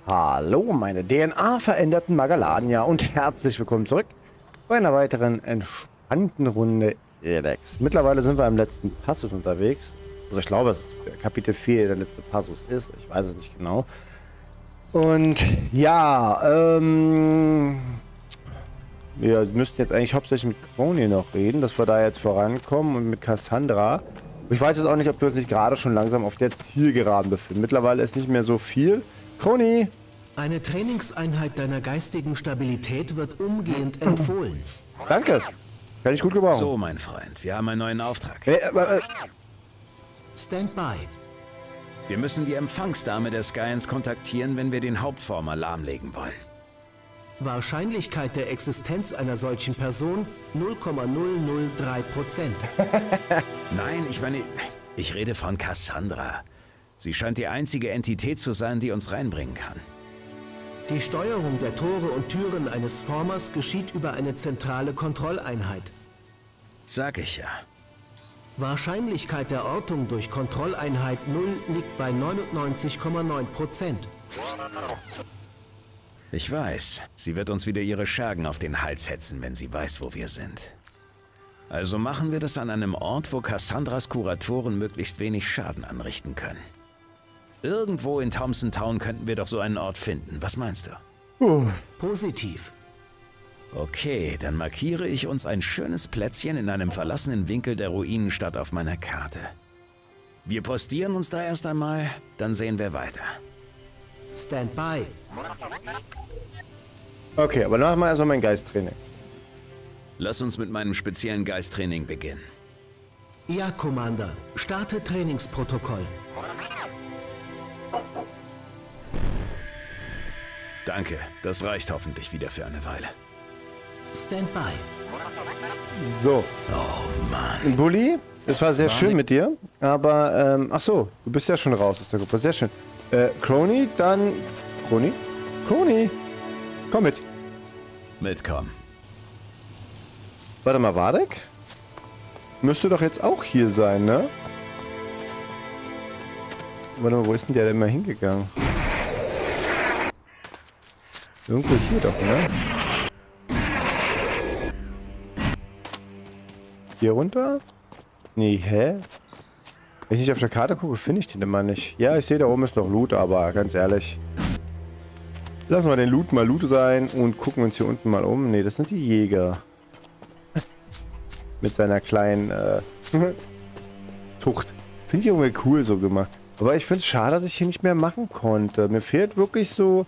Hallo, meine DNA-veränderten Magalanier und herzlich willkommen zurück bei einer weiteren entspannten Runde Elex. Mittlerweile sind wir im letzten Passus unterwegs. Also ich glaube, es ist Kapitel 4 der letzte Passus ist. Ich weiß es nicht genau. Und ja, wir müssten jetzt eigentlich hauptsächlich mit Crony noch reden, dass wir da jetzt vorankommen und mit Cassandra. Ich weiß jetzt auch nicht, ob wir uns nicht gerade schon langsam auf der Zielgeraden befinden. Mittlerweile ist nicht mehr so viel. Crony! Eine Trainingseinheit deiner geistigen Stabilität wird umgehend empfohlen. Danke. Kann ich gut gebrauchen. So, mein Freund, wir haben einen neuen Auftrag. Stand by. Wir müssen die Empfangsdame der Skyans kontaktieren, wenn wir den Hauptformer lahmlegen wollen. Wahrscheinlichkeit der Existenz einer solchen Person 0,003%. Nein, ich rede von Cassandra. Sie scheint die einzige Entität zu sein, die uns reinbringen kann. Die Steuerung der Tore und Türen eines Formers geschieht über eine zentrale Kontrolleinheit. Sag ich ja. Wahrscheinlichkeit der Ortung durch Kontrolleinheit 0 liegt bei 99,9%. Ich weiß, sie wird uns wieder ihre Schergen auf den Hals hetzen, wenn sie weiß, wo wir sind. Also machen wir das an einem Ort, wo Cassandras Kuratoren möglichst wenig Schaden anrichten können. Irgendwo in Thompson Town könnten wir doch so einen Ort finden. Was meinst du? Positiv. Okay, dann markiere ich uns ein schönes Plätzchen in einem verlassenen Winkel der Ruinenstadt auf meiner Karte. Wir postieren uns da erst einmal, dann sehen wir weiter. Stand by. Okay, aber dann machen wir erstmal mein Geisttraining. Lass uns mit meinem speziellen Geisttraining beginnen. Ja, Commander. Starte Trainingsprotokoll. Danke, das reicht hoffentlich wieder für eine Weile. Stand by. So. Oh Mann. Bulli, es war sehr schön mit dir, aber, ach so, du bist ja schon raus aus der Gruppe, sehr schön. Crony, dann... Crony? Crony! Komm mit. Mitkommen. Warte mal, Wardek? Müsste doch jetzt auch hier sein, ne? Warte mal, wo ist denn der denn mal hingegangen? Irgendwo hier doch, ne? Hier runter? Nee, hä? Wenn ich nicht auf der Karte gucke, finde ich den immer nicht. Ja, ich sehe, da oben ist noch Loot, aber ganz ehrlich. Lassen wir den Loot mal Loot sein und gucken uns hier unten mal um. Ne, das sind die Jäger. Mit seiner kleinen, Tucht. Finde ich irgendwie cool so gemacht. Aber ich finde es schade, dass ich hier nicht mehr machen konnte. Mir fehlt wirklich so...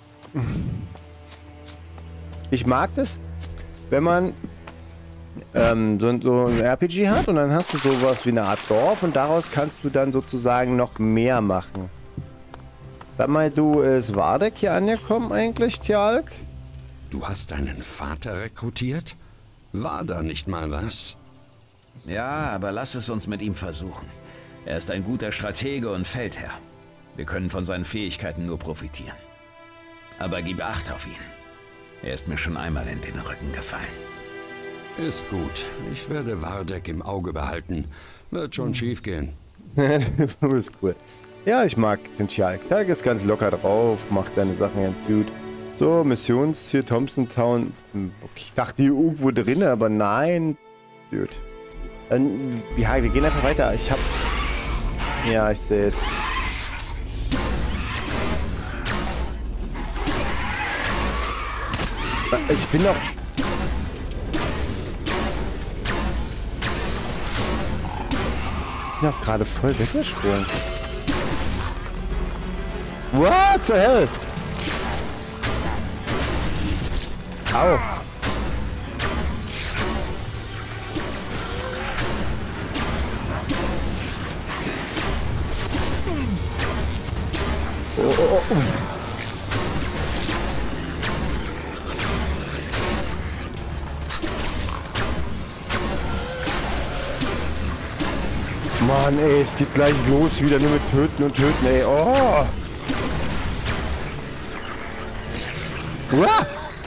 Ich mag das, wenn man so ein RPG hat und dann hast du sowas wie eine Art Dorf und daraus kannst du dann sozusagen noch mehr machen. Sag mal, du, ist Wardek hier angekommen eigentlich, Tjalk? Du hast deinen Vater rekrutiert? War da nicht mal was? Ja, aber lass es uns mit ihm versuchen. Er ist ein guter Stratege und Feldherr. Wir können von seinen Fähigkeiten nur profitieren. Aber gib Acht auf ihn. Er ist mir schon einmal in den Rücken gefallen. Ist gut. Ich werde Wardek im Auge behalten. Wird schon schief gehen. Du bist cool. Ja, ich mag den Tjalk. Tjalk ist ganz locker drauf, macht seine Sachen ganz gut. So, Missionsziel Thompson Town. Okay, ich dachte hier irgendwo drin, aber nein. Gut. Dann, ja, wir gehen einfach weiter. Ich hab... Ja, ich sehe es. Ich bin doch... Ich bin doch gerade voll weggesprungen. What the hell? Au. Oh. Mann, ey, es geht gleich los, wieder nur mit Töten und Töten, ey. Oh! Uah!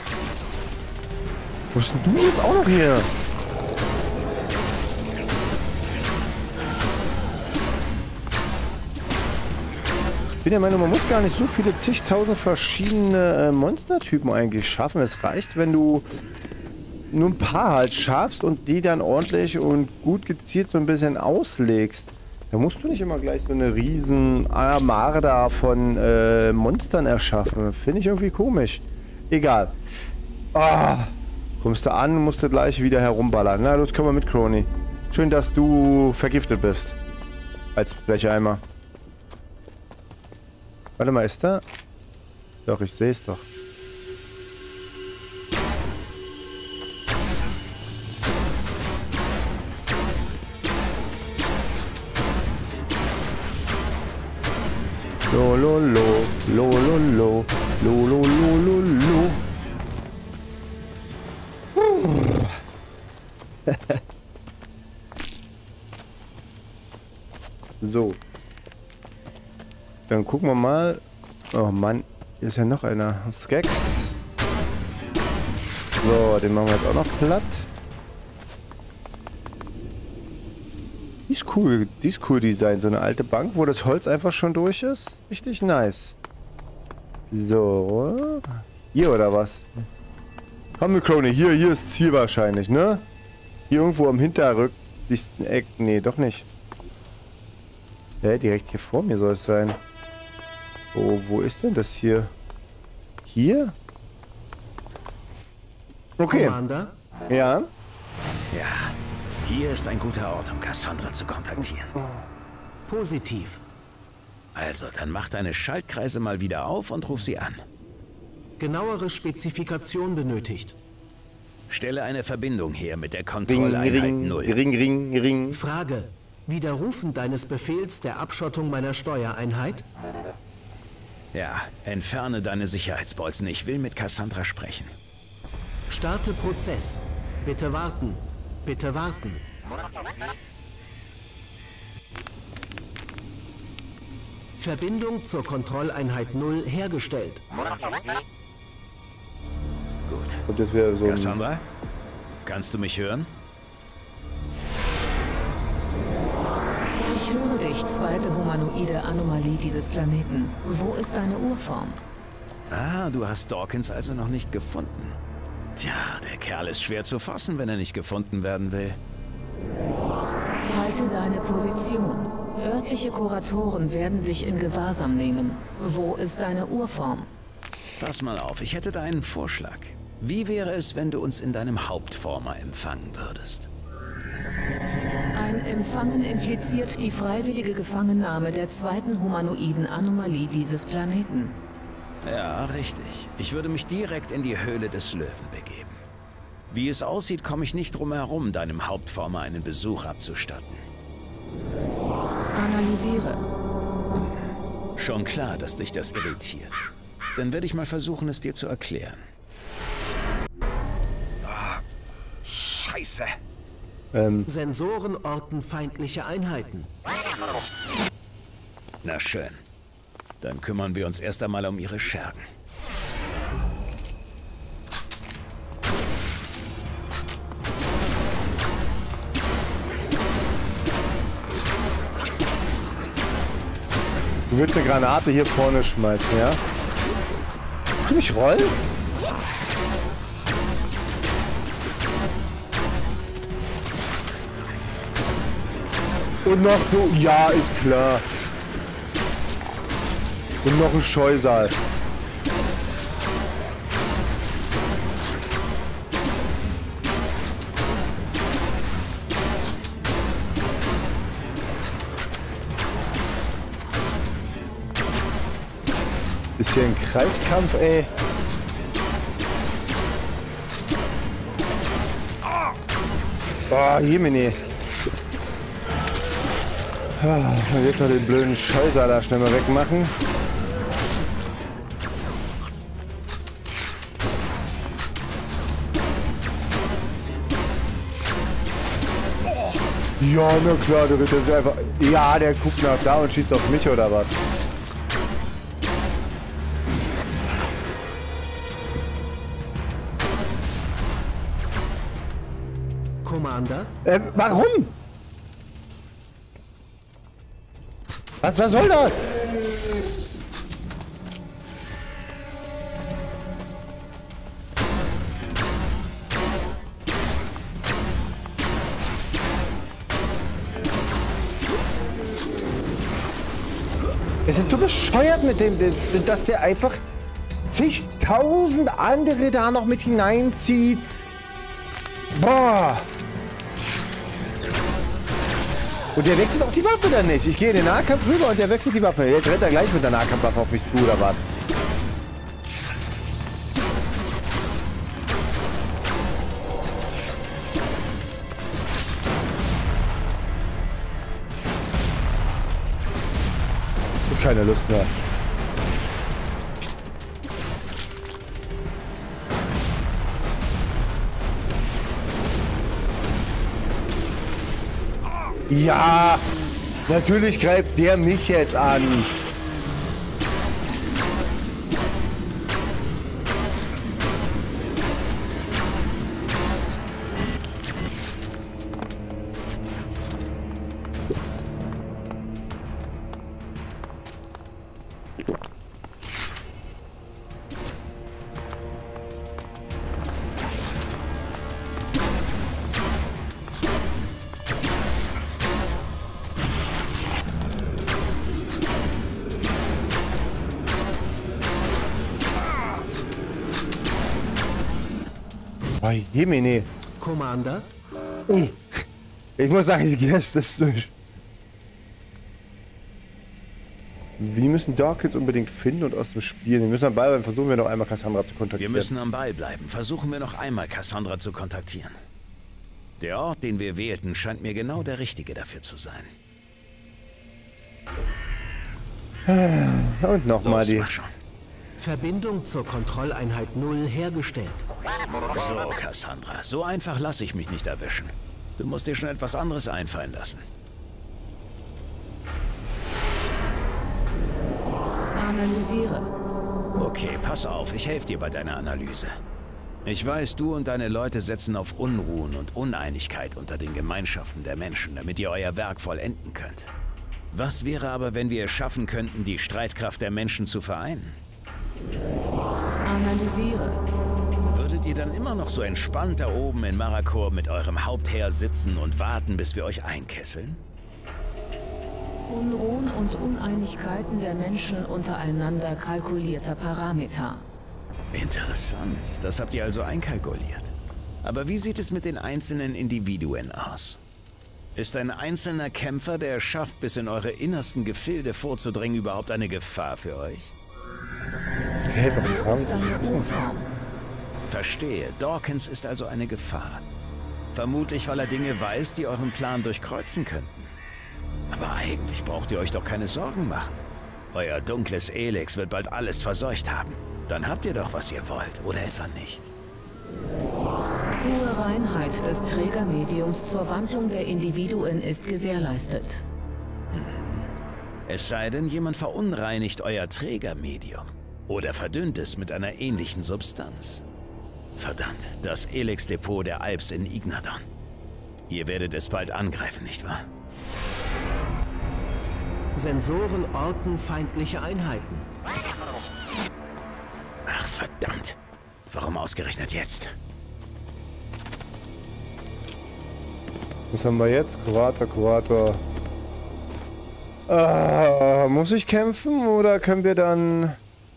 Wo bist denn du jetzt auch noch hier? Ich bin der Meinung, man muss gar nicht so viele zigtausend verschiedene Monstertypen eigentlich schaffen. Es reicht, wenn du nur ein paar halt schaffst und die dann ordentlich und gut gezielt so ein bisschen auslegst. Da musst du nicht immer gleich so eine riesen Armada von Monstern erschaffen. Finde ich irgendwie komisch. Egal. Ah, kommst du an, musst du gleich wieder herumballern. Na, los, komm mal mit, Crony. Schön, dass du vergiftet bist. Als Blecheimer. Warte mal, ist da? Doch, ich sehe es doch. Lo lo lo, lo lo lo, lo lo lo lo lo. So. Dann gucken wir mal. Oh Mann, hier ist ja noch einer. Skex. So, den machen wir jetzt auch noch platt. Die ist cool Design. So eine alte Bank, wo das Holz einfach schon durch ist. Richtig nice. So. Hier oder was? Komm, Crony, hier ist Ziel wahrscheinlich, ne? Hier irgendwo am hinterrücklichsten Eck. Nee, doch nicht. Direkt hier vor mir soll es sein. Oh, wo ist denn das hier? Hier? Okay. Commander? Ja? Ja, hier ist ein guter Ort, um Cassandra zu kontaktieren. Positiv. Also, dann mach deine Schaltkreise mal wieder auf und ruf sie an. Genauere Spezifikation benötigt. Stelle eine Verbindung her mit der Ring, Kontrolleinheit 0. Ring. Frage. Widerrufen deines Befehls der Abschottung meiner Steuereinheit? Ja, entferne deine Sicherheitsbolzen. Ich will mit Cassandra sprechen. Starte Prozess. Bitte warten. Bitte warten. Verbindung zur Kontrolleinheit 0 hergestellt. Gut. Und das wäre so. Cassandra, kannst du mich hören? Ich höre dich, zweite humanoide Anomalie dieses Planeten. Wo ist deine Urform? Ah, du hast Dawkins also noch nicht gefunden. Tja, der Kerl ist schwer zu fassen, wenn er nicht gefunden werden will. Halte deine Position. Örtliche Kuratoren werden dich in Gewahrsam nehmen. Wo ist deine Urform? Pass mal auf, ich hätte da einen Vorschlag. Wie wäre es, wenn du uns in deinem Hauptformer empfangen würdest? Ein Empfangen impliziert die freiwillige Gefangennahme der zweiten humanoiden Anomalie dieses Planeten. Ja, richtig. Ich würde mich direkt in die Höhle des Löwen begeben. Wie es aussieht, komme ich nicht drum herum, deinem Hauptformer einen Besuch abzustatten. Analysiere. Schon klar, dass dich das irritiert. Dann werde ich mal versuchen, es dir zu erklären. Oh, Scheiße. Sensoren orten feindliche Einheiten. Na schön. Dann kümmern wir uns erst einmal um ihre Schergen. Du willst eine Granate hier vorne schmeißen, ja? Du mich rollen? Und noch so, ja, ist klar. Und noch ein Scheusal. Ist hier ein Kreiskampf, ey. Oh, Jemini. Dann wird noch den blöden Scheusal da schnell mal wegmachen. Ja, na klar, der wird einfach... Ja, der guckt nach da und schießt auf mich, oder was? Commander? Warum? Was soll das? Es ist so bescheuert mit dem, dass der einfach zigtausend andere da noch mit hineinzieht. Boah. Und der wechselt auch die Waffe dann nicht. Ich gehe in den Nahkampf rüber und der wechselt die Waffe. Jetzt rennt er gleich mit der Nahkampfwaffe auf mich zu, oder was? Keine Lust mehr. Ja, natürlich greift der mich jetzt an. Jemine. Commander? Ich muss sagen, ich gehe das durch. Wir müssen Dawkins unbedingt finden und aus dem Spiel. Wir müssen am Ball bleiben. Versuchen wir noch einmal Cassandra zu kontaktieren. Wir müssen am Ball bleiben. Versuchen wir noch einmal Cassandra zu kontaktieren. Der Ort, den wir wählten, scheint mir genau der richtige dafür zu sein. Und nochmal die... Mach schon. Verbindung zur Kontrolleinheit 0 hergestellt. So, Cassandra, so einfach lasse ich mich nicht erwischen. Du musst dir schon etwas anderes einfallen lassen. Analysiere. Okay, pass auf, ich helfe dir bei deiner Analyse. Ich weiß, du und deine Leute setzen auf Unruhen und Uneinigkeit unter den Gemeinschaften der Menschen, damit ihr euer Werk vollenden könnt. Was wäre aber, wenn wir es schaffen könnten, die Streitkraft der Menschen zu vereinen? Analysiere. Würdet ihr dann immer noch so entspannt da oben in Marrakor mit eurem Hauptheer sitzen und warten, bis wir euch einkesseln? Unruhen und Uneinigkeiten der Menschen untereinander kalkulierter Parameter. Interessant, das habt ihr also einkalkuliert. Aber wie sieht es mit den einzelnen Individuen aus? Ist ein einzelner Kämpfer, der es schafft, bis in eure innersten Gefilde vorzudringen, überhaupt eine Gefahr für euch? Wo ist deine Urform? Verstehe. Dawkins ist also eine Gefahr. Vermutlich, weil er Dinge weiß, die euren Plan durchkreuzen könnten. Aber eigentlich braucht ihr euch doch keine Sorgen machen. Euer dunkles Elex wird bald alles verseucht haben. Dann habt ihr doch, was ihr wollt, oder etwa nicht? Hohe Reinheit des Trägermediums zur Wandlung der Individuen ist gewährleistet. Es sei denn, jemand verunreinigt euer Trägermedium oder verdünnt es mit einer ähnlichen Substanz. Verdammt, das Elex-Depot der Alps in Ignadon. Ihr werdet es bald angreifen, nicht wahr? Sensoren orten feindliche Einheiten. Ach, verdammt. Warum ausgerechnet jetzt? Was haben wir jetzt? Kurator. Muss ich kämpfen oder können wir dann...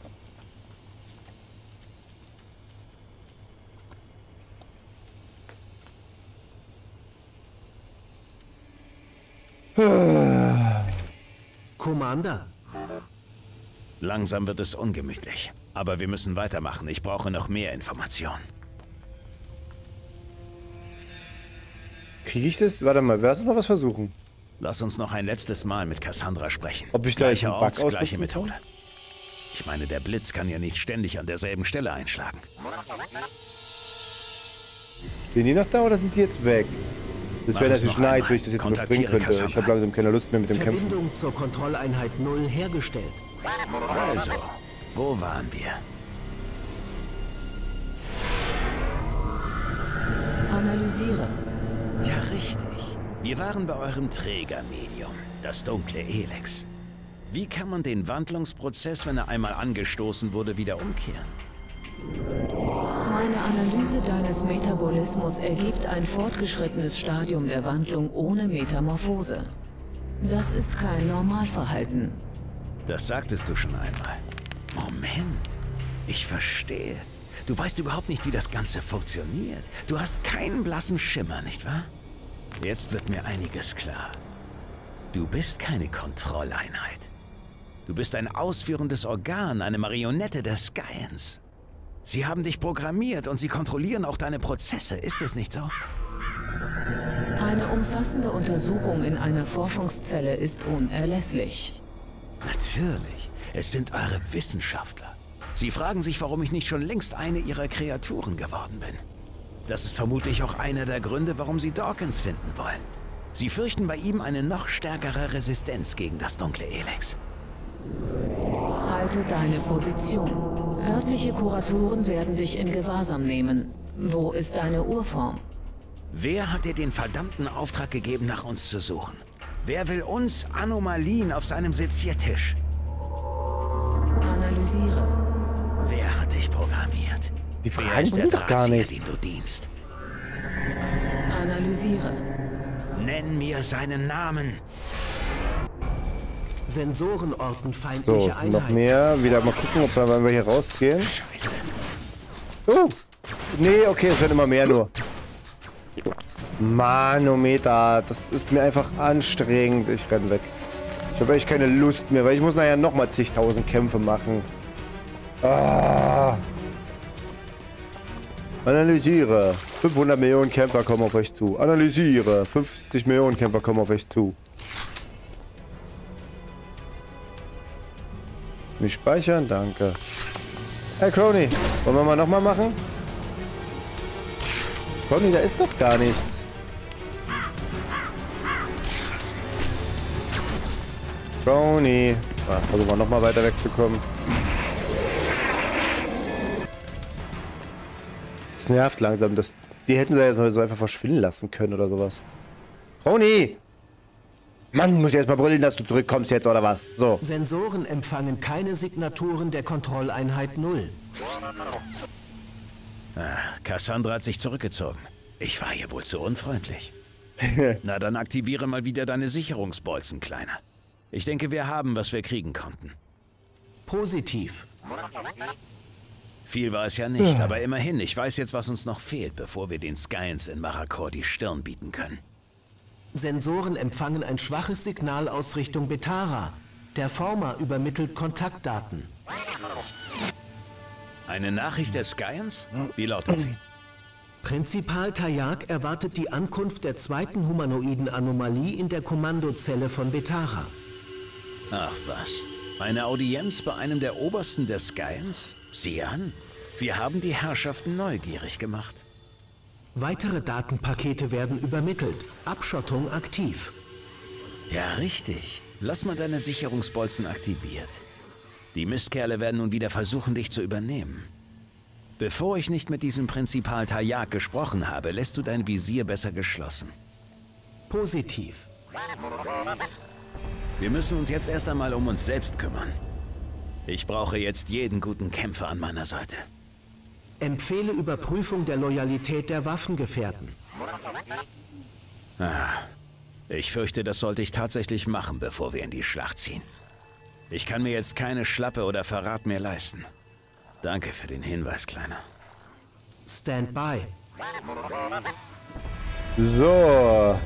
Commander? Langsam wird es ungemütlich. Aber wir müssen weitermachen. Ich brauche noch mehr Informationen. Kriege ich das? Warte mal, lass uns mal was versuchen. Lass uns noch ein letztes Mal mit Cassandra sprechen. Ob ich da jetzt einen Bug gleiche ausrüsten Methode. Ich meine, der Blitz kann ja nicht ständig an derselben Stelle einschlagen. Stehen die noch da oder sind die jetzt weg? Das wäre natürlich nice, wenn ich das jetzt überspringen könnte. Cassandra. Ich habe langsam keine Lust mehr mit dem Kämpfen. Verbindung zur Kontrolleinheit 0 hergestellt. Also, wo waren wir? Analysiere. Ja, richtig. Wir waren bei eurem Trägermedium, das dunkle Elex. Wie kann man den Wandlungsprozess, wenn er einmal angestoßen wurde, wieder umkehren? Meine Analyse deines Metabolismus ergibt ein fortgeschrittenes Stadium der Wandlung ohne Metamorphose. Das ist kein Normalverhalten. Das sagtest du schon einmal. Moment. Ich verstehe. Du weißt überhaupt nicht, wie das Ganze funktioniert. Du hast keinen blassen Schimmer, nicht wahr? Jetzt wird mir einiges klar. Du bist keine Kontrolleinheit. Du bist ein ausführendes Organ, eine Marionette der Skyans. Sie haben dich programmiert und sie kontrollieren auch deine Prozesse, ist es nicht so? Eine umfassende Untersuchung in einer Forschungszelle ist unerlässlich. Natürlich. Es sind eure Wissenschaftler. Sie fragen sich, warum ich nicht schon längst eine ihrer Kreaturen geworden bin. Das ist vermutlich auch einer der Gründe, warum sie Dawkins finden wollen. Sie fürchten bei ihm eine noch stärkere Resistenz gegen das dunkle Elex. Halte deine Position. Örtliche Kuratoren werden dich in Gewahrsam nehmen. Wo ist deine Urform? Wer hat dir den verdammten Auftrag gegeben, nach uns zu suchen? Wer will uns Anomalien auf seinem Seziertisch? Analysiere. Wer hat dich programmiert? Die Wer Fragen ist der bringen doch gar Drahtzieher, nicht. den du dienst? Analysiere. Nenn mir seinen Namen. Sensoren orten So, feindliche noch Einheiten. mehr. Wieder mal gucken, ob wir, wenn wir hier rausgehen. Scheiße. Oh! Nee, okay, es werden immer mehr nur. Manometer, das ist mir einfach anstrengend. Ich renn weg. Ich habe echt keine Lust mehr, weil ich muss nachher nochmal zigtausend Kämpfe machen. Ah. Analysiere. 500 Millionen Kämpfer kommen auf euch zu. Analysiere. 50 Millionen Kämpfer kommen auf euch zu. Nicht speichern? Danke. Hey Crony, wollen wir mal nochmal machen? Crony, da ist doch gar nichts. Crony. Ah, versuchen wir nochmal weiter wegzukommen. Das nervt langsam. Die hätten sie jetzt mal so einfach verschwinden lassen können oder sowas. Crony! Mann, muss ich erst mal brüllen, dass du zurückkommst jetzt, oder was? So. Sensoren empfangen keine Signaturen der Kontrolleinheit 0. Cassandra hat sich zurückgezogen. Ich war hier wohl zu unfreundlich. Na, dann aktiviere mal wieder deine Sicherungsbolzen, Kleiner. Ich denke, wir haben, was wir kriegen konnten. Positiv. Viel war es ja nicht, aber immerhin, ich weiß jetzt, was uns noch fehlt, bevor wir den Skyans in Marrakor die Stirn bieten können. Sensoren empfangen ein schwaches Signal aus Richtung Betara. Der Former übermittelt Kontaktdaten. Eine Nachricht der Skyans? Wie lautet sie? Prinzipal Tayak erwartet die Ankunft der zweiten humanoiden Anomalie in der Kommandozelle von Betara. Ach was, eine Audienz bei einem der Obersten der Skyans? Sieh an, wir haben die Herrschaften neugierig gemacht. Weitere Datenpakete werden übermittelt. Abschottung aktiv. Ja, richtig. Lass mal deine Sicherungsbolzen aktiviert. Die Mistkerle werden nun wieder versuchen, dich zu übernehmen. Bevor ich nicht mit diesem Prinzipal Tayak gesprochen habe, lässt du dein Visier besser geschlossen. Positiv. Wir müssen uns jetzt erst einmal um uns selbst kümmern. Ich brauche jetzt jeden guten Kämpfer an meiner Seite. Empfehle Überprüfung der Loyalität der Waffengefährten. Ich fürchte, das sollte ich tatsächlich machen, bevor wir in die Schlacht ziehen. Ich kann mir jetzt keine Schlappe oder Verrat mehr leisten. Danke für den Hinweis, Kleiner. Stand by. So.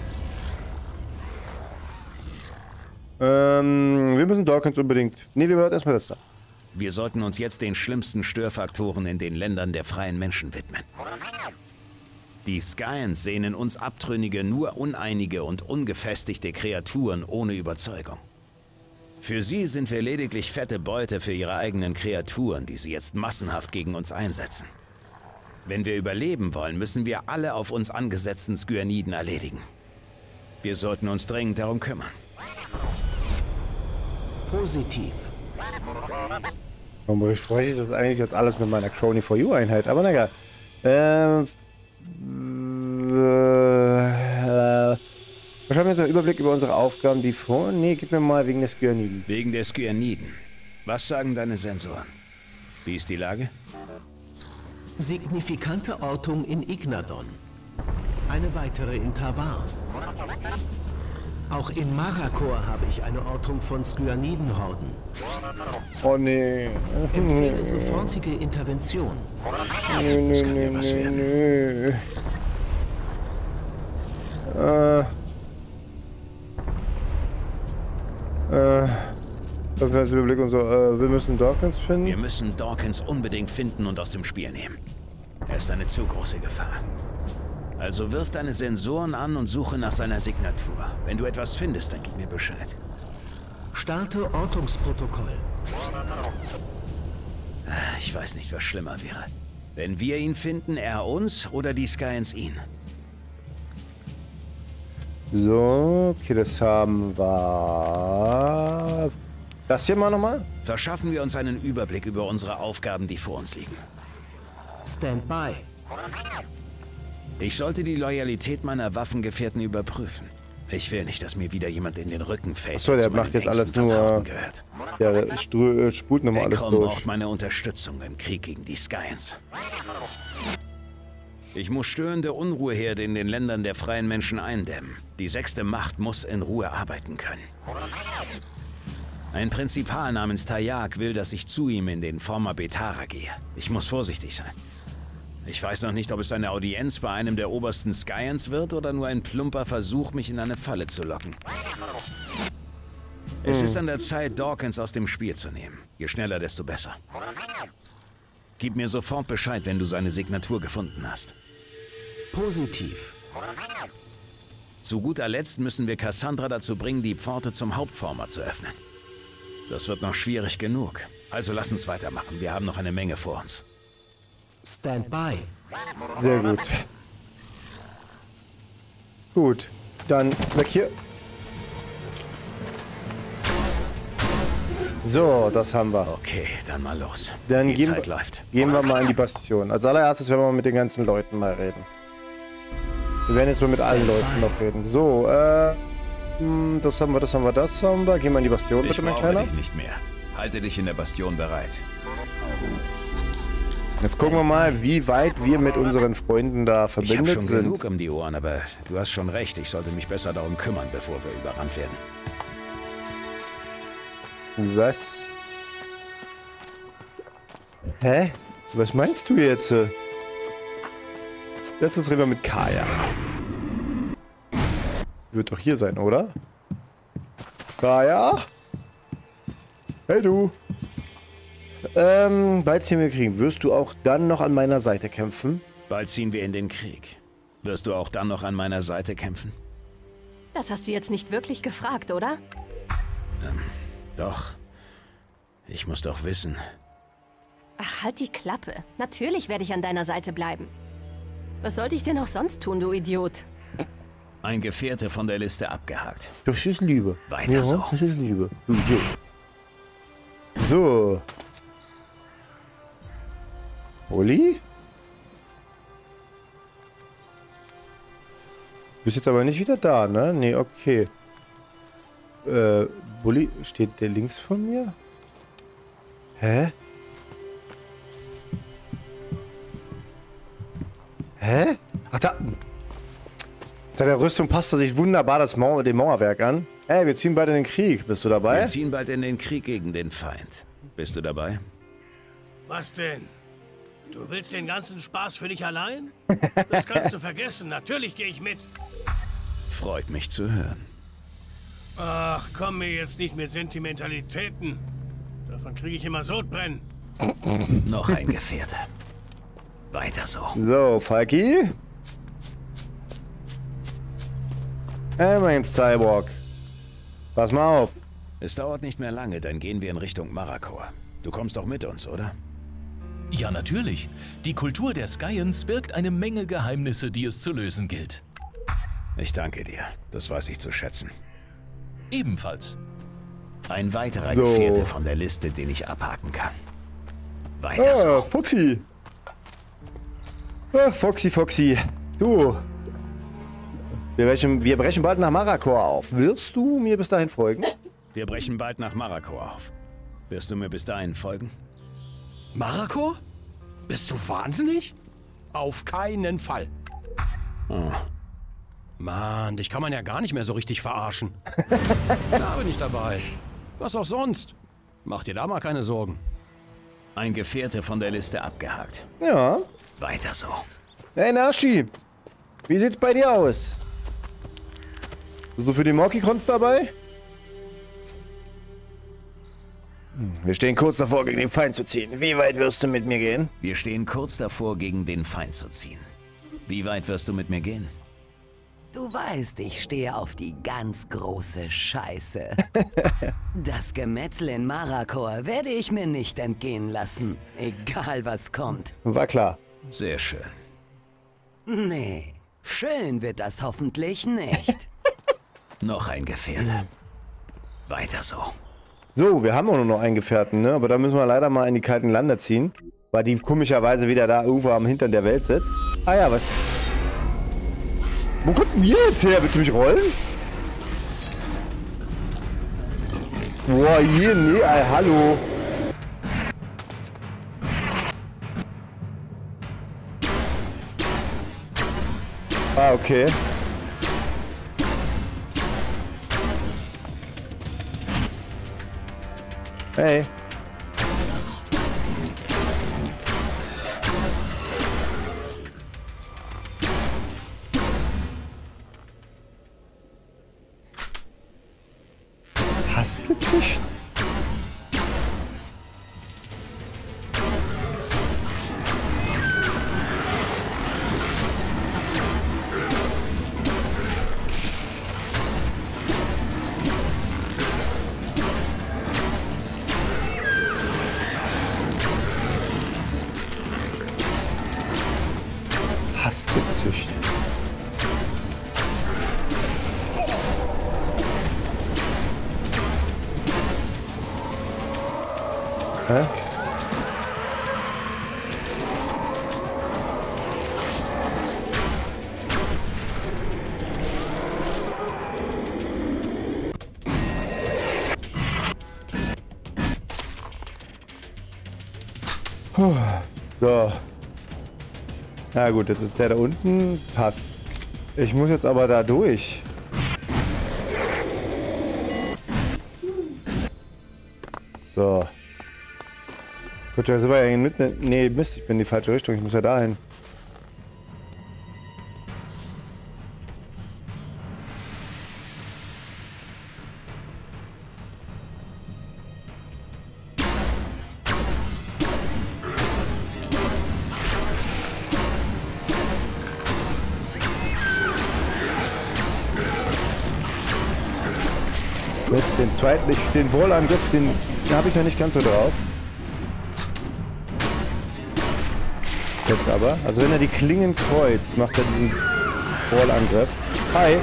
Wir müssen Dawkins unbedingt... Ne, wir warten erstmal das da. Wir sollten uns jetzt den schlimmsten Störfaktoren in den Ländern der freien Menschen widmen. Die Skyans sehen in uns Abtrünnige nur uneinige und ungefestigte Kreaturen ohne Überzeugung. Für sie sind wir lediglich fette Beute für ihre eigenen Kreaturen, die sie jetzt massenhaft gegen uns einsetzen. Wenn wir überleben wollen, müssen wir alle auf uns angesetzten Skyaniden erledigen. Wir sollten uns dringend darum kümmern. Positiv. Warum bespreche ich das eigentlich jetzt alles mit meiner Crony for You Einheit? Aber naja. Verschaffen wir uns einen Überblick über unsere Aufgaben, die vor... Nee, gib mir mal wegen der Skyaniden. Wegen der Skyaniden. Was sagen deine Sensoren? Wie ist die Lage? Signifikante Ortung in Ignadon. Eine weitere in Tavar. Auch in Marakor habe ich eine Ortung von Skyaniden-Horden. Oh nee. Empfehle sofortige Intervention. Nö. Überblick und so. Wir müssen Dawkins finden. Wir müssen Dawkins unbedingt finden und aus dem Spiel nehmen. Er ist eine zu große Gefahr. Also wirf deine Sensoren an und suche nach seiner Signatur. Wenn du etwas findest, dann gib mir Bescheid. Starte Ortungsprotokoll. Ich weiß nicht, was schlimmer wäre. Wenn wir ihn finden, er uns oder die Skyans ihn. So, okay, das haben wir. Das hier mal nochmal? Verschaffen wir uns einen Überblick über unsere Aufgaben, die vor uns liegen. Stand by. Ich sollte die Loyalität meiner Waffengefährten überprüfen. Ich will nicht, dass mir wieder jemand in den Rücken fällt. Achso, der macht jetzt alles nur. Ja, der spult nochmal alles Ekrom durch. braucht meine Unterstützung im Krieg gegen die Skyans. Ich muss störende Unruheherde in den Ländern der freien Menschen eindämmen. Die 6. Macht muss in Ruhe arbeiten können. Ein Prinzipal namens Tayak will, dass ich zu ihm in den Forma Betara gehe. Ich muss vorsichtig sein. Ich weiß noch nicht, ob es eine Audienz bei einem der obersten Skyans wird oder nur ein plumper Versuch, mich in eine Falle zu locken. Es ist an der Zeit, Dawkins aus dem Spiel zu nehmen. Je schneller, desto besser. Gib mir sofort Bescheid, wenn du seine Signatur gefunden hast. Positiv. Zu guter Letzt müssen wir Cassandra dazu bringen, die Pforte zum Hauptformer zu öffnen. Das wird noch schwierig genug. Also lass uns weitermachen. Wir haben noch eine Menge vor uns. Stand by. Sehr gut. Gut, dann weg hier. So, das haben wir. Okay, dann mal los. Dann Die gehen Zeit läuft. wir mal in die Bastion. Als allererstes werden wir mit den ganzen Leuten mal reden. Wir werden jetzt mal mit allen Leuten noch reden. So, das haben wir. Gehen wir in die Bastion, bitte, mein Kleiner. Ich brauche dich nicht mehr. Halte dich in der Bastion bereit. Jetzt gucken wir mal, wie weit wir mit unseren Freunden da Ich habe verbindet schon sind. genug um die Ohren, aber du hast schon recht. Ich sollte mich besser darum kümmern, bevor wir überrannt werden. Was? Hä? Was meinst du jetzt? Letztes reden wir mit Kaya. Wird doch hier sein, oder? Kaya? Hey du! Bald ziehen wir kriegen. Wirst du auch dann noch an meiner Seite kämpfen? Bald ziehen wir in den Krieg. Wirst du auch dann noch an meiner Seite kämpfen? Das hast du jetzt nicht wirklich gefragt, oder? Doch. Ich muss doch wissen. Ach, halt die Klappe. Natürlich werde ich an deiner Seite bleiben. Was sollte ich denn auch sonst tun, du Idiot? Ein Gefährte von der Liste abgehakt. Das ist Liebe. Weiter so. Das ist Liebe. Du Idiot. So. Oli? Bist jetzt aber nicht wieder da, ne? Nee, okay. Bulli, steht der links von mir? Hä? Hä? Ach, da. Seine Rüstung passt sich wunderbar dem Mauerwerk an. Hey, wir ziehen beide in den Krieg. Bist du dabei? Wir ziehen bald in den Krieg gegen den Feind. Bist du dabei? Was denn? Du willst den ganzen Spaß für dich allein? Das kannst du vergessen. Natürlich gehe ich mit. Freut mich zu hören. Ach, komm mir jetzt nicht mit Sentimentalitäten. Davon kriege ich immer Sodbrennen. Noch ein Gefährte. Weiter so. So, Falki. Hey, mein Cyborg. Pass mal auf. Es dauert nicht mehr lange, dann gehen wir in Richtung Marakor. Du kommst doch mit uns, oder? Ja, natürlich. Die Kultur der Skyans birgt eine Menge Geheimnisse, die es zu lösen gilt. Ich danke dir. Das weiß ich zu schätzen. Ebenfalls. Ein weiterer So. Gefährte von der Liste, den ich abhaken kann. Weiter so. Foxy. Ach, Foxy. Du. Wir brechen bald nach Marakor auf. Wirst du mir bis dahin folgen? Wir brechen bald nach Marakor auf. Wirst du mir bis dahin folgen? Marakor? Bist du wahnsinnig? Auf keinen Fall. Oh. Mann, dich kann man ja gar nicht mehr so richtig verarschen. Da bin ich dabei. Was auch sonst. Mach dir da mal keine Sorgen. Ein Gefährte von der Liste abgehakt. Ja. Weiter so. Hey Nashi, wie sieht's bei dir aus? Bist du für die Morkicons dabei? Wir stehen kurz davor, gegen den Feind zu ziehen. Wie weit wirst du mit mir gehen? Wir stehen kurz davor, gegen den Feind zu ziehen. Wie weit wirst du mit mir gehen? Du weißt, ich stehe auf die ganz große Scheiße. Das Gemetzel in Marakor werde ich mir nicht entgehen lassen, egal was kommt. War klar. Sehr schön. Nee, schön wird das hoffentlich nicht. Noch ein Gefährte. Weiter so. So, wir haben auch nur noch einen Gefährten, ne? Aber da müssen wir leider mal in die kalten Lande ziehen. Weil die komischerweise wieder da irgendwo am Hintern der Welt sitzt. Ah ja, was... Wo kommt denn die jetzt her? Willst du mich rollen? Boah, hier, nee, ey, hallo. Ah, okay. Hey. Hassgezücht? Hassgezücht. Hä? Puh. So. Na gut, jetzt ist der da unten. Passt. Ich muss jetzt aber da durch. So. Gut, da sind wir ja mitten. Nee, Mist, ich bin in die falsche Richtung. Ich muss ja dahin. Mist, den zweiten, den Ballangriff, den habe ich noch nicht ganz so drauf. Jetzt aber, also wenn er die Klingen kreuzt, macht er diesen Ballangriff. Hi!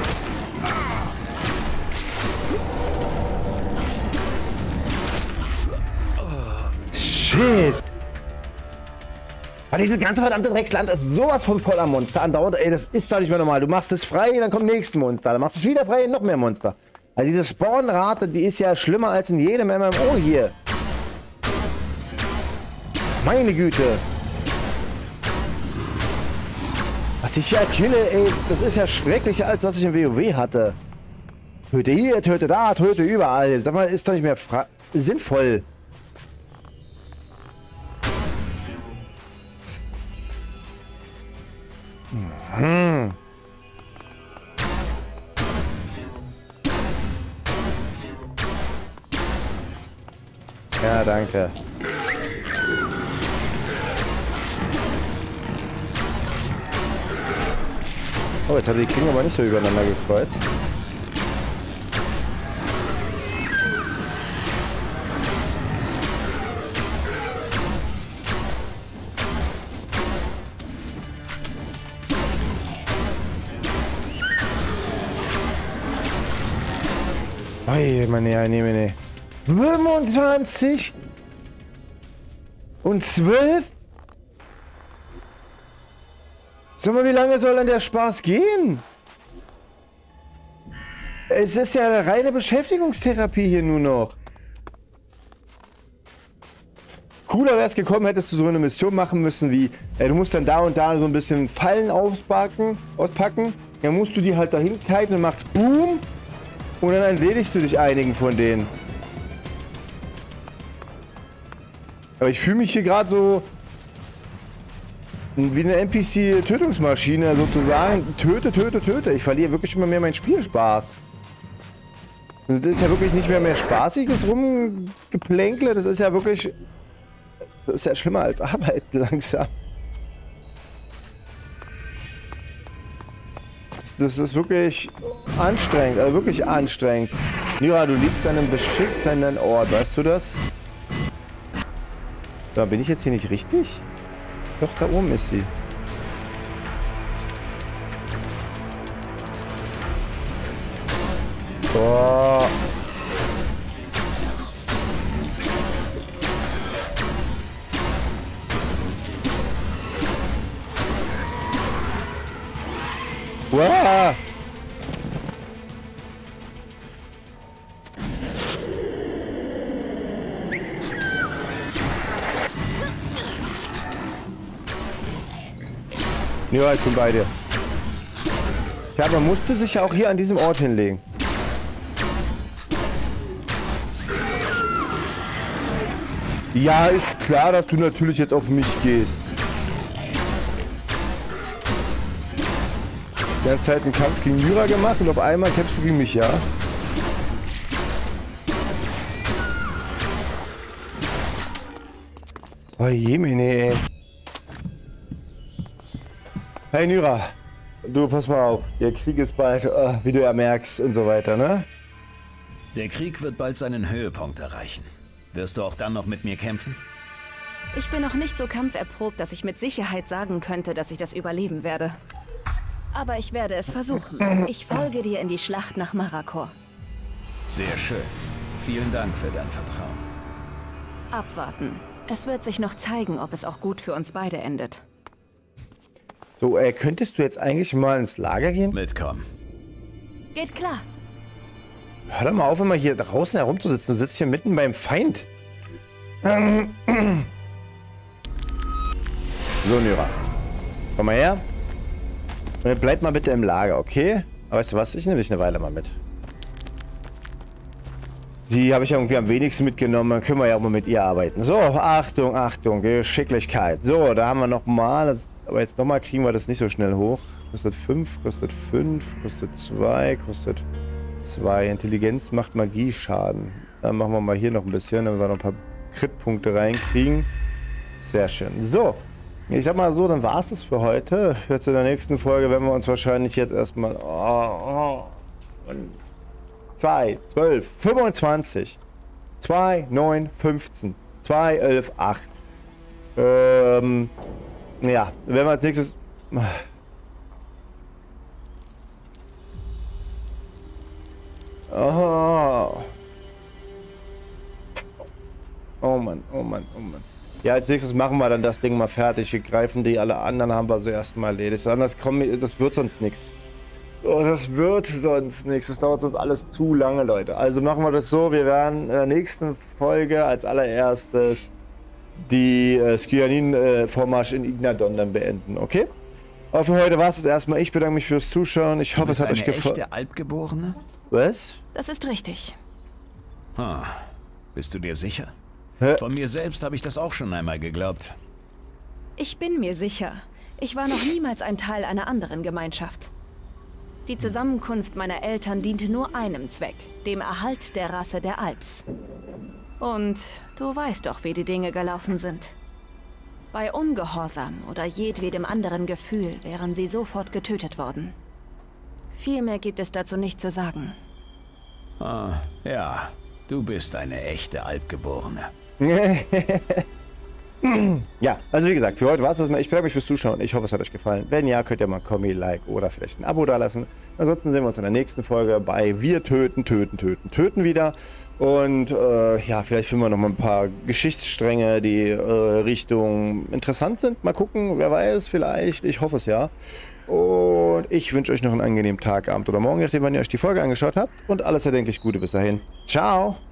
Shit! Aber diese ganze verdammte Drecksland ist sowas von voller Monster andauernd. Ey, das ist doch nicht mehr normal. Du machst es frei, dann kommt nächstes Monster. Dann machst du es wieder frei, noch mehr Monster. Also diese Spawnrate, die ist ja schlimmer als in jedem MMO hier. Meine Güte. Was ich hier kille, ey, das ist ja schrecklicher, als was ich im WoW hatte. Töte hier, töte da, töte überall. Sag mal, ist doch nicht mehr sinnvoll. Hm. Ja, danke. Oh, jetzt hat die Klinge aber nicht so übereinander gekreuzt. Oi, meine, nee. 25 und 12? Sag mal, wie lange soll denn der Spaß gehen? Es ist ja eine reine Beschäftigungstherapie hier nur noch. Cooler wäre es gekommen, hättest du so eine Mission machen müssen wie, du musst dann da und da so ein bisschen Fallen auspacken dann musst du die halt dahin kiten und machst Boom. Und dann erledigst du dich einigen von denen. Aber ich fühle mich hier gerade so wie eine NPC-Tötungsmaschine sozusagen. Töte. Ich verliere wirklich immer mehr meinen Spielspaß. Das ist ja wirklich nicht mehr spaßiges Rumgeplänkle. Das ist ja wirklich... Das ist ja schlimmer als Arbeit langsam. Das ist wirklich anstrengend, also wirklich anstrengend. Nyra, du liegst an einem beschissenen Ort, weißt du das? Da bin ich jetzt hier nicht richtig? Doch, da oben ist sie. Boah. Wow. Ja, ich bin bei dir. Ja, man musste sich ja auch hier an diesem Ort hinlegen. Ja, ist klar, dass du natürlich jetzt auf mich gehst. Die ganze Zeit einen Kampf gegen Nyra gemacht und auf einmal kämpfst du gegen mich, ja? Oh Jemine, ey. Hey Nyra, du pass mal auf, der Krieg ist bald, wie du ja merkst und so weiter, ne? Der Krieg wird bald seinen Höhepunkt erreichen. Wirst du auch dann noch mit mir kämpfen? Ich bin noch nicht so kampferprobt, dass ich mit Sicherheit sagen könnte, dass ich das überleben werde. Aber ich werde es versuchen. Ich folge dir in die Schlacht nach Marrakor. Sehr schön. Vielen Dank für dein Vertrauen. Abwarten. Es wird sich noch zeigen, ob es auch gut für uns beide endet. So, könntest du jetzt eigentlich mal ins Lager gehen? Mitkommen. Geht klar. Hör doch mal auf, immer hier draußen herumzusitzen. Du sitzt hier mitten beim Feind. So, Nyra. Komm mal her. Bleib mal bitte im Lager, okay? Aber weißt du was? Ich nehme dich eine Weile mal mit. Die habe ich ja irgendwie am wenigsten mitgenommen. Dann können wir ja auch mal mit ihr arbeiten. So, Achtung, Achtung. Geschicklichkeit. So, da haben wir nochmal. Aber jetzt nochmal kriegen wir das nicht so schnell hoch. Kostet 5, kostet 5, kostet 2, kostet 2. Intelligenz macht Magieschaden. Dann machen wir mal hier noch ein bisschen, damit wir noch ein paar Crit-Punkte reinkriegen. Sehr schön. So. Ich sag mal so, dann war es das für heute. Jetzt in der nächsten Folge werden wir uns wahrscheinlich jetzt erstmal 2, 12, 25, 2, 9, 15, 2, 11, 8. Ja, werden wir als nächstes... Oh Mann, oh Mann, oh Mann. Ja, als nächstes machen wir dann das Ding mal fertig. Wir greifen die, alle anderen haben wir so erstmal erledigt. Anders das wird sonst nichts. Oh, das wird sonst nichts. Das dauert sonst alles zu lange, Leute. Also machen wir das so. Wir werden in der nächsten Folge als allererstes die Skyanin-Vormarsch in Ignadon dann beenden, okay? Aber für heute war es erstmal. Ich bedanke mich fürs Zuschauen. Ich hoffe, es hat euch gefallen. Echte Alpgeborene? Was? Das ist richtig. Ah, bist du dir sicher? Hä? Von mir selbst habe ich das auch schon einmal geglaubt. Ich bin mir sicher. Ich war noch niemals ein Teil einer anderen Gemeinschaft. Die Zusammenkunft meiner Eltern diente nur einem Zweck, dem Erhalt der Rasse der Alps. Und du weißt doch, wie die Dinge gelaufen sind. Bei Ungehorsam oder jedwedem anderen Gefühl wären sie sofort getötet worden. Viel mehr gibt es dazu nicht zu sagen. Ah, ja. Du bist eine echte Alpgeborene. Ja, also wie gesagt, für heute war es das mal. Ich bedanke mich fürs Zuschauen. Ich hoffe, es hat euch gefallen. Wenn ja, könnt ihr mal ein Kommi, Like oder vielleicht ein Abo dalassen. Ansonsten sehen wir uns in der nächsten Folge bei Wir töten wieder. Und ja, vielleicht finden wir noch mal ein paar Geschichtsstränge, die Richtung interessant sind. Mal gucken, wer weiß, vielleicht. Ich hoffe es ja. Und ich wünsche euch noch einen angenehmen Tag, Abend oder Morgen, nachdem ihr euch die Folge angeschaut habt. Und alles erdenklich Gute bis dahin. Ciao!